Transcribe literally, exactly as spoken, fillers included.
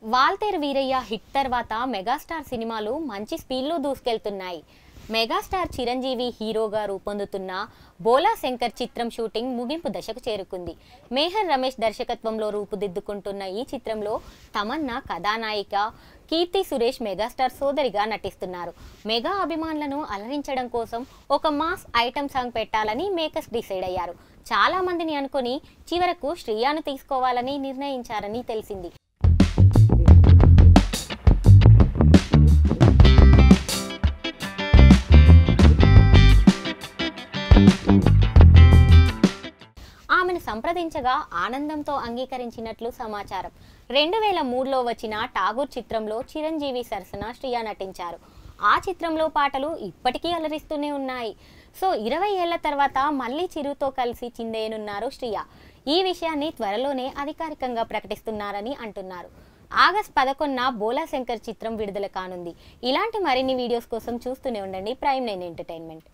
Waltair Veerayya hit తర్వాత megastar సినిమాలు మంచి స్పీడ్లో దూసుకెళ్తున్నాయి. మెగాస్టార్ చిరంజీవి హీరోగా రూపొందుతున్న బోలా శంకర్ చిత్రం షూటింగ్ ముగింపు దశకు చేరుకుంది. మేహర్ రమేష్ దర్శకత్వంలో రూపుదిద్దుకుంటున్న ఈ చిత్రంలో తమన్నా కథానాయిక, కీర్తి సురేష్ మెగాస్టార్ సోదరిగా నటిస్తున్నారు. మెగా అభిమానులను అలరించడం కోసం ఒక మాస్ ఐటమ్ సాంగ్ పెట్టాలని మేకర్స్ డిసైడ్ అయ్యారు. చాలా మందిని అనుకుని చివరకు శ్రీయాను తీసుకోవాలని నిర్ణయించారని తెలిసింది. ఆమెను సంప్రదించగా ఆనందంతో అంగీకరించినట్లు సమాచారం. రెండు వేల మూడులో వచ్చిన ఠాగూర్ చిత్రంలో చిరంజీవి సరసన శ్రీయ నటించారు. ఆ చిత్రంలో పాటలు ఇప్పటికీ అలరిస్తూనే ఉన్నాయి. సో ఇరవై ఏళ్ల తర్వాత మళ్ళీ చిరుతో కలిసి చిందేయనున్నారు శ్రీయ. ఈ విషయాన్ని త్వరలోనే అధికారికంగా ప్రకటిస్తున్నారని అంటున్నారు. ఆగస్ట్ పదకొండున బోలా శంకర్ చిత్రం విడుదల కానుంది. ఇలాంటి మరిన్ని వీడియోస్ కోసం చూస్తూనే ఉండండి ప్రైమ్ నైన్ ఎంటర్టైన్మెంట్.